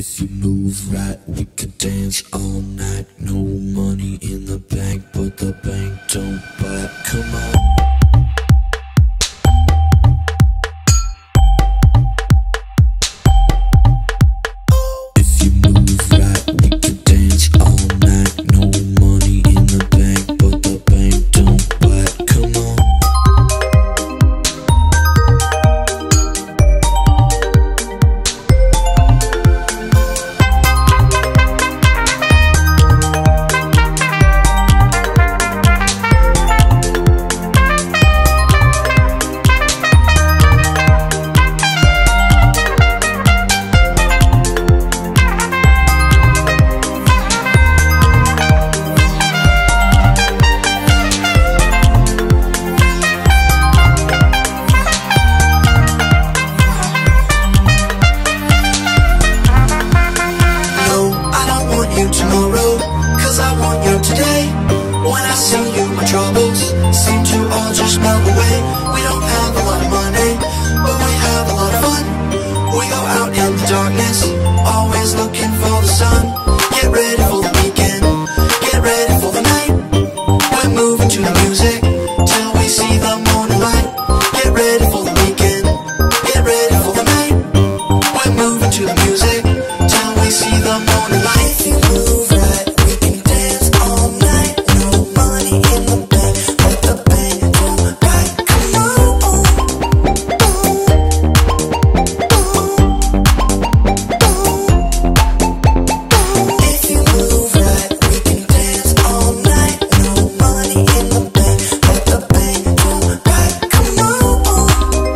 If you move right, we could dance all night. No money in the bank, but the bank don't bite. Come on. Troubles seem to all just melt away. We don't have a lot of money, but we have a lot of fun. We go out in the darkness, always looking for the sun. Get ready for the weekend, get ready for the night. We're moving to the music till we see the morning light. Get ready for the weekend, get ready for the night. We're moving to the music till we see the morning light. If you move right, we can dance all night. No money in the bank, but the bank don't bite. Come on. If you move right, we can dance all night. No money in the bank, but the bank don't bite. Come on.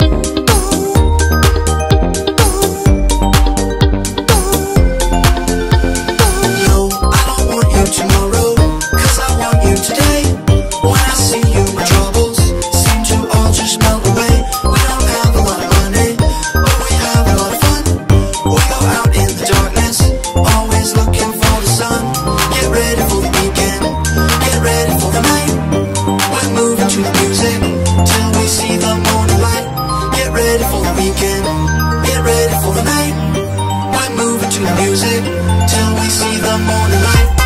No, I don't want you tomorrow, 'cause I want you today. When I see you, my troubles seem to all just melt away. We don't have a lot of money, but we have a lot of fun. We go out in the darkness, always looking for the sun. Get ready for the weekend, get ready for the night. We're moving to the music till we see the morning light. Get ready for the weekend, get ready for the night. We're moving to the music till we see the morning light.